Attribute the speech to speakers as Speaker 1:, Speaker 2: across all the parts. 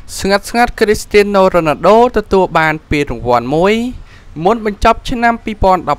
Speaker 1: ស្ងាត់ Cristiano Ronaldo ទទួលបានពានរង្វាន់មួយមុនបញ្ចប់ឆ្នាំ 2019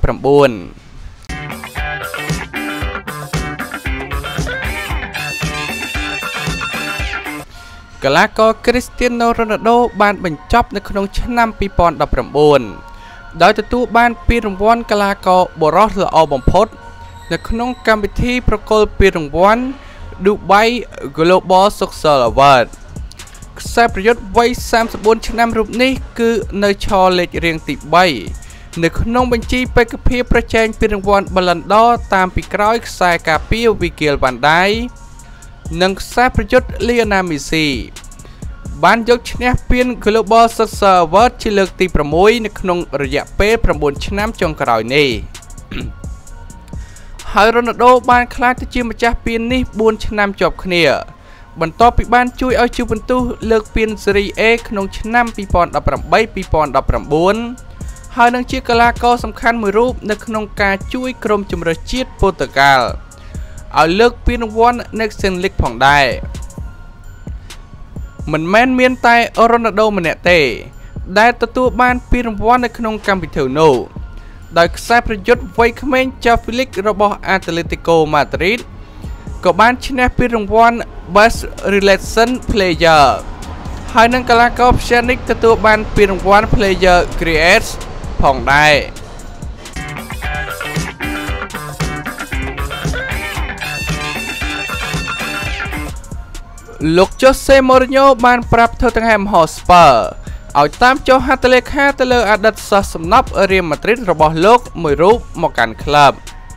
Speaker 1: កីឡាករ Cristiano Ronaldo បានបញ្ចប់នៅក្នុងឆ្នាំ 2019 ដោយទទួលបានពានរង្វាន់កីឡាករបុរសល្អបំផុតនៅក្នុងកម្មវិធីប្រគល់ពានរង្វាន់ Dubai Global Success Award ខ្សែប្រយុទ្ធវ័យ 34 ឆ្នាំរូបនេះគឺនៅឈរលេខរៀងទី 3 នៅក្នុងបញ្ជីបេក្ខភាពប្រជែងពានរង្វាន់ Ballon d'Or តាមពីក្រោយខ្សែការពារ Virgil van Dijk និងខ្សែប្រយុទ្ធ Lionel Messi បានយកឈ្នះពាន Global Success Award ជាលើកទី 6 នៅក្នុងរយៈពេល 9 ឆ្នាំចុងក្រោយនេះ ហើយ Ronaldo បានក្លាយទៅជាម្ចាស់ពាននេះ 4 ឆ្នាំជាប់គ្នាបន្ទាប់ពីបានជួយឲ្យ Juventus លើកពាន Serie A ក្នុងឆ្នាំ 2018-2019 ហើយនឹងជាកីឡាករសំខាន់មួយរូបនៅក្នុងការជួយក្រុមជម្រើសជាតិប៉ូទុយហ្គាល់ឲ្យលើកពានរង្វាន់ Nations League ផងដែរមិនមែនមានតែ Ronaldo ម្នាក់ទេដែលទទួលបានពានរង្វាន់នៅក្នុងកម្មវិធីនោះដោយខ្សែប្រយុទ្ធវ័យក្មេង Joao Felix របស់ Atletico Madrid ក៏បានឈ្នះពានរង្វាន់ Best Relation Player ហើយនឹងកីឡាករ Pjanic ទទួលបានពានរង្វាន់ Player Creates ផងដែរលោក Jose Mourinho បានប្រាប់ Tottenham Hotspur ឲ្យតាមចុះហត្ថលេខាទៅលើអតីតសិស្សសំណប់ Real Madrid របស់លោកមួយរូបមកកាន់ក្លឹប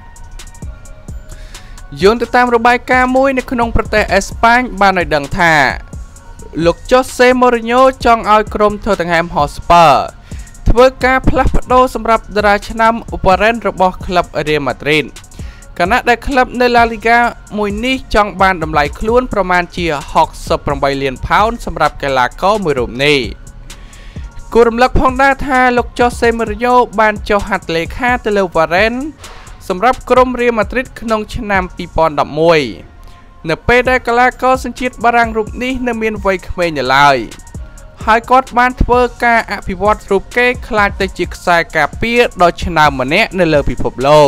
Speaker 1: យោងទៅតាមរបាយការណ៍មួយនៅក្នុងប្រទេសអេស្ប៉ាញបានឲ្យដឹងថាលោក Jose Mourinho ចង់ឲ្យក្រុម Tottenham Hotspur ធ្វើការផ្លាស់ប្ដូរសម្រាប់តារាឆ្នាំ Warren របស់ក្លឹប Real Madrid ខណៈដែលក្លឹបនៅ La Liga មួយនេះចង់បានតម្លៃខ្លួនប្រមាណជា 68 លានផោនសម្រាប់កីឡាករមួយរូបនេះគួររំលឹកផងដែរថាលោក Jose Mourinho បានចុះហត្ថលេខាទៅលើ Warren សម្រាប់ក្រុម Real Madrid ក្នុងឆ្នាំ 2011 នៅពេលដែលកីឡាករសញ្ជាតិបារាំងរូបនេះនៅមានវ័យក្មេងនៅឡើយហើយគាត់បានធ្វើការអភិវឌ្ឍរូបគេខ្លាចទៅជាខ្សែការពារដ៏ឆ្នើមម្នាក់នៅលើពិភពលោក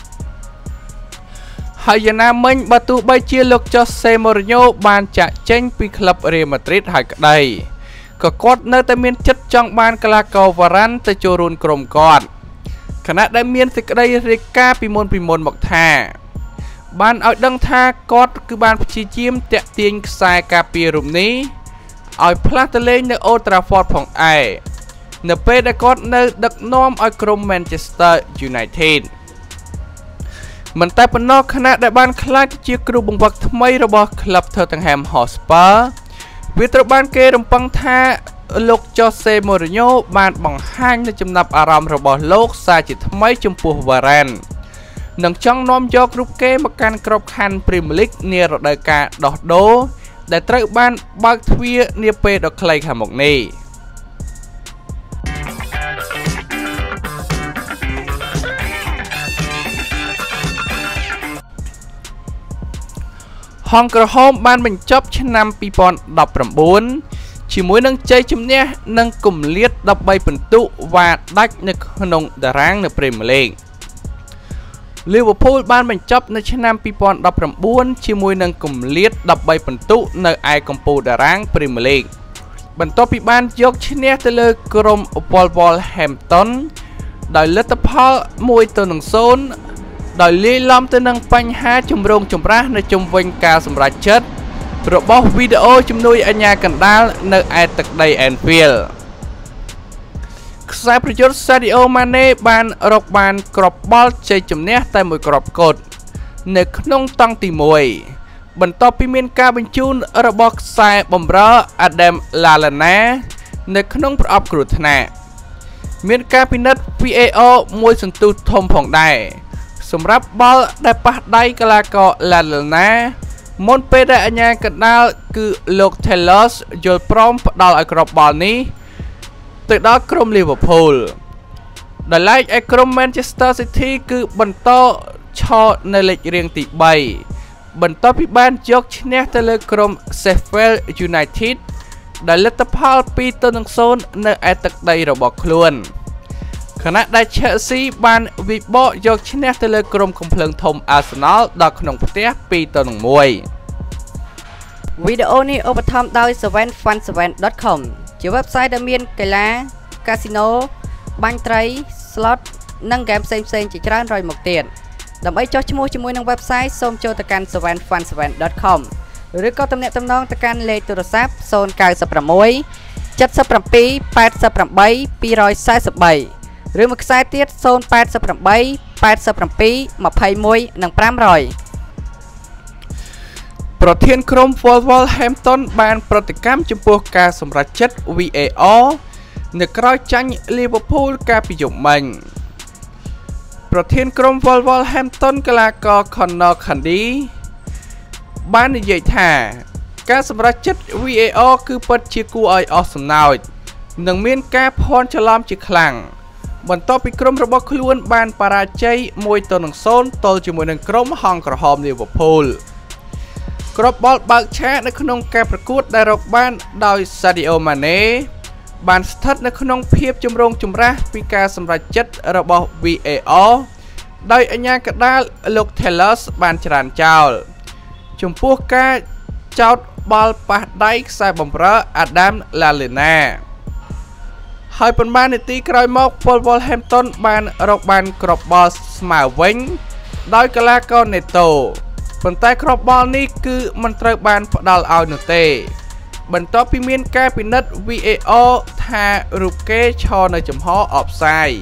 Speaker 1: ហើយយ៉ាងណាមិញបើទោះបីជាលោក Jose Mourinho បានចាក់ចេញពីក្លឹប Real Madrid ហើយក្តីក៏គាត់នៅតែមានចិត្តចង់បានកីឡាករ Varane ទៅចូលរួមក្រុមគាត់ខណៈដែលមានសេចក្តីរាយការណ៍ពីមុនមកថាបានឲ្យដឹងថាគាត់គឺបានព្យាយាមតាក់ទាញខ្សែការពាររូបនេះឲ្យផ្លាស់ទៅលេងនៅ Old Trafford ផងដែរនៅពេលដែលគាត់នៅដឹកនាំឲ្យក្រុម Manchester United មិនតែប៉ុណ្ណោះខណៈដែលបានក្លាយជាគ្រូបង្វឹកថ្មីរបស់ក្លឹប Tottenham Hotspur វាត្រូវបានគេរំពឹងថាលោក Jose Mourinho បានបង្ហាញនូវចំណាប់អារម្មណ៍របស់លោកសារជាថ្មីចំពោះ Varane និងចង់នាំយករូបគេមកកាន់ក្របខ័ណ្ឌ Premier League នារដូវកាលដោះដូរដែលត្រូវបានបើកទ្វារនាពេលដ៏ខ្លីខាងមុខនេះហង្សក្រហមបានបញ្ចប់ឆ្នាំ 2019 ជាមួយនឹងជ័យជំនះនិងគម្លាត 13 ពិន្ទុវ៉ាដាច់នៅក្នុងតារាងនៅ Premier League Liverpool បានបញ្ចប់នៅឆ្នាំ 2019 ជាមួយនឹងគម្លាត 13 ពិន្ទុនៅឯកំពូលតារាង Premier League បន្ទាប់ពីបានយកឈ្នះទៅលើក្រុម Wolverhampton ដោយលទ្ធផល 1-0 ដោយលាយឡំទៅនឹងបញ្ហាចម្រូងចម្រាសនៅជុំវិញការសម្រេចចិត្តរបស់វីដេអូជំនួយអាជ្ញាកណ្ដាលនៅឯទឹកដី Anfield ខ្សែប្រយុទ្ធ Sadio Mane បានរកបានគ្រាប់បាល់ជ័យជំនះតែមួយគ្រាប់គត់នៅក្នុងតង់ទី 1 បន្ទាប់ពីមានការបញ្ជូនរបស់ខ្សែបម្រើ Adam Lallana នៅក្នុងប្រអប់គ្រោះថ្នាក់មានការពិនិត្យ VAR មួយសន្ទុះធំផងដែរសម្រាប់បាល់ដែលប៉ះដៃកីឡាករ Lallana មុនពេលដែលអាជ្ញាកណ្ដាលគឺលោក Taylor យល់ព្រមផ្ដល់ឲ្យគ្រាប់បាល់នេះទៅដល់ក្រុម Liverpool ដែលឡែកឯក្រុម Manchester City គឺបន្តឈរនៅលេខរៀងទី 3 បន្ទាប់ពីបានយកឈ្នះទៅលើក្រុម Sheffield United ដែលលទ្ធផល2-0នៅឯទឹកដីរបស់ខ្លួនខណៈដែល Chelsea បានវិបកយកឈ្នះទៅលើក្រុមកំភ្លើងធំ Arsenal ដល់ក្នុងផ្ទះ2-1
Speaker 2: វីដេអូនេះឧបត្ថម្ភដោយ 7fun7.com ជា website ដែលមានកីឡា កាស៊ីណូ បាញ់ត្រី slot និង game ផ្សេងៗជាច្រើនរយមកទៀតដើម្បីចុះឈ្មោះជាមួយនឹង website សូមចូលទៅកាន់ 7fun7.com ឬក៏ទំនាក់ទំនងទៅកាន់លេខទូរស័ព្ទ 096 77 88 243 ឬមួយខ្សែទៀត 088 87 21 និង 500
Speaker 1: ប្រធានក្រុម Wolverhampton បានប្រតិកម្មចំពោះការសម្រេចចិត្ត VAR នៅក្រោយចាញ់ Liverpool កាលពីយប់មិញប្រធានក្រុម Wolverhampton កីឡាករ Conor Cody បាននិយាយថាការសម្រេចចិត្ត VAR គឺពិតជាគួរឲ្យអស់សំណើចនិងមានការភ័ន្តច្រឡំជាខ្លាំងបន្ទាប់ពីក្រុមរបស់ខ្លួនបានបរាជ័យ 1-0 ទល់ជាមួយនឹងក្រុមហង្សក្រហម Liverpool គ្រាប់បាល់បើកឆាកនៅក្នុងការប្រកួតដែលរកបានដោយ Sadio Mane បានស្ថិតនៅក្នុងភាពចម្រូងចម្រាសពីការសម្រេចចិត្តរបស់ VAR ដោយអាជ្ញាកណ្ដាលលោក Tellers បានច្រានចោលចំពោះការចោទបាល់ប៉ះដៃខ្សែបម្រើ Adam Lallana ហើយប៉ុន្មាននាទីក្រោយមក Wolverhampton បានរកបានគ្រាប់បាល់ស្មើវិញដោយកីឡាករ Neto ប៉ុន្តែគ្រាប់បាល់នេះគឺមិនត្រូវបានផ្ដល់ឲ្យនោះទេបន្ទាប់ពីមានការពិនិត្យ VAR ថារូបគេឈរនៅចំហ offside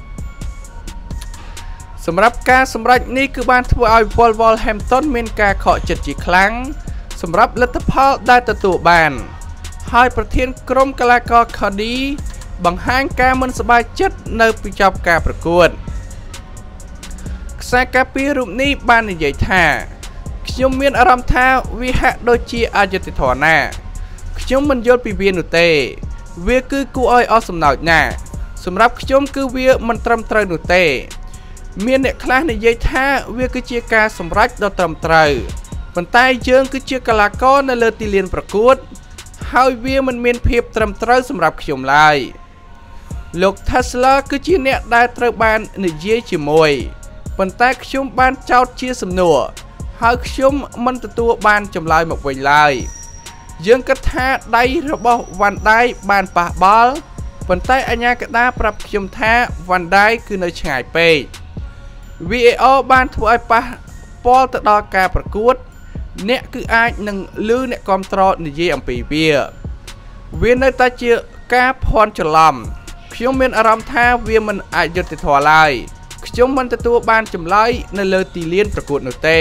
Speaker 1: សម្រាប់ការសម្រេចនេះគឺបានធ្វើឲ្យ Wolverhampton មានការខកចិត្តជាខ្លាំងសម្រាប់លទ្ធផលដែលទទួលបានហើយប្រធានក្រុមកីឡាករ Cody បង្ហាញការមិនសប្បាយចិត្តនៅពីចប់ការប្រកួតខ្សែការពាររូបនេះបាននិយាយថាខ្ញុំមានអារម្មណ៍ថាវាហាក់ដូចជាអយុត្តិធម៌ណាស់ខ្ញុំមិនយល់ពីវានោះទេវាគឺគួរឲ្យអស់សំណើចណាស់សម្រាប់ខ្ញុំគឺវាមិនត្រឹមត្រូវនោះទេមានអ្នកខ្លះនិយាយថាវាគឺជាការសម្រេចដ៏ត្រឹមត្រូវប៉ុន្តែយើងគឺជាកីឡាករនៅលើទីលានប្រកួតហើយវាមិនមានភាពត្រឹមត្រូវសម្រាប់ខ្ញុំឡើយលោក Tesla គឺជាអ្នកដែលត្រូវបាននិយាយជាមួយប៉ុន្តែខ្ញុំបានចោទជាសំណួរហើយខ្ញុំមិនទទួលបានចម្លើយមកវិញឡើយយើងគិតថាដៃរបស់វ៉ាន់ដៃបានប៉ះបាល់ប៉ុន្តែអាជ្ញាកណ្ដាលប្រាប់ខ្ញុំថាវ៉ាន់ដៃគឺនៅឆ្ងាយពេក VAR បានធ្វើឲ្យប៉ះពាល់ទៅដល់ការប្រកួតអ្នកគឺអាចនឹងឮអ្នកគាំទ្រនិយាយអំពីវានៅតែជាការភ័ន្តច្រឡំខ្ញុំមានអារម្មណ៍ថាវាមិនអយុត្តិធម៌ឡើយខ្ញុំមិនទទួលបានចម្លើយនៅលើទីលានប្រកួតនោះទេ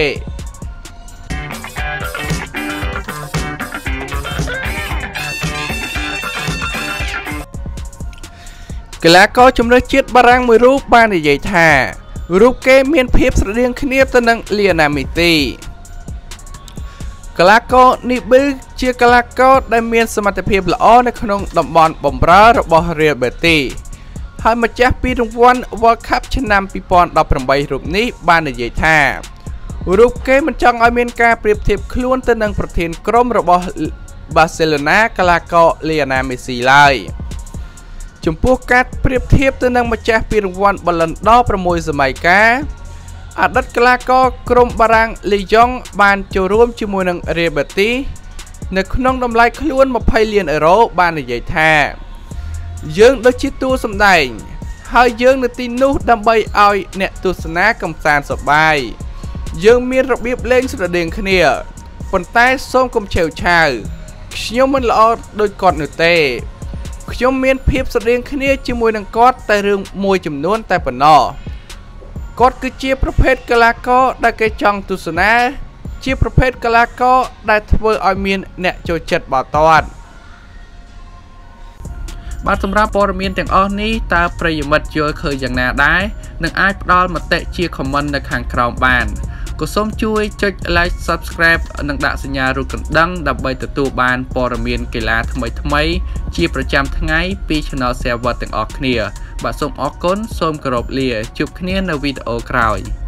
Speaker 1: កីឡាករជម្រើសជាតិបារាំងមួយរូបបាននិយាយថារូបគេមានភាពស្រដៀងគ្នាទៅនឹង Lionel Messi កីឡាករនេះជាកីឡាករដែលមានសមត្ថភាពល្អនៅក្នុងតំបន់បម្រើរបស់ Real Betis ហើយម្ចាស់ពានរង្វាន់ World Cup ឆ្នាំ2018រូបនេះបាននិយាយថារូបគេមិនចង់ឲ្យមានការប្រៀបធៀបខ្លួនទៅនឹងប្រធានក្រុមរបស់ Barcelona កីឡាករ Lionel Messi ឡើយចំពោះការប្រៀបធៀបទៅនឹងម្ចាស់ពានរង្វាន់ Ballon d'Or 6 សម័យកាលអតីតកីឡាករក្រុមបារាំង Lyon បានចូលរួមជាមួយនឹង Real Betis នៅក្នុងតម្លៃខ្លួន20 លានអឺរ៉ូបាននិយាយថាយើងដូចជាតួសម្ដែងហើយយើងនៅទីនោះដើម្បីឲ្យអ្នកទស្សនាកម្សាន្តសប្បាយយើងមានរបៀបលេងស្រដៀងគ្នាប៉ុន្តែសូមកុំឆេវឆាវខ្ញុំមិនល្អដូចគាត់នោះទេខ្ញុំមានភាពស្រដៀងគ្នាជាមួយនឹងគាត់តែរឿងមួយចំនួនតែប៉ុណ្ណោះគាត់គឺជាប្រភេទកីឡាករដែលគេចង់ទស្សនាជាប្រភេទកីឡាករដែលធ្វើឲ្យមានអ្នកចូលចិត្តបាល់ទាត់បាទសម្រាប់ព័ត៌មានទាំងអស់នេះតើប្រិយមិត្តយល់ឃើញយ៉ាងណាដែរនឹងអាចផ្ដល់មតិជា comment នៅខាងក្រោមបានក៏សូមជួយចុច like subscribe និងដាក់សញ្ញារូបកណ្ដឹងដើម្បីទទួលបានព័ត៌មានកីឡាថ្មីៗជាប្រចាំថ្ងៃពី Channel Server ទាំងអស់គ្នាបាទសូមអរគុណសូមគោរពលាជួបគ្នានៅវីដេអូក្រោយ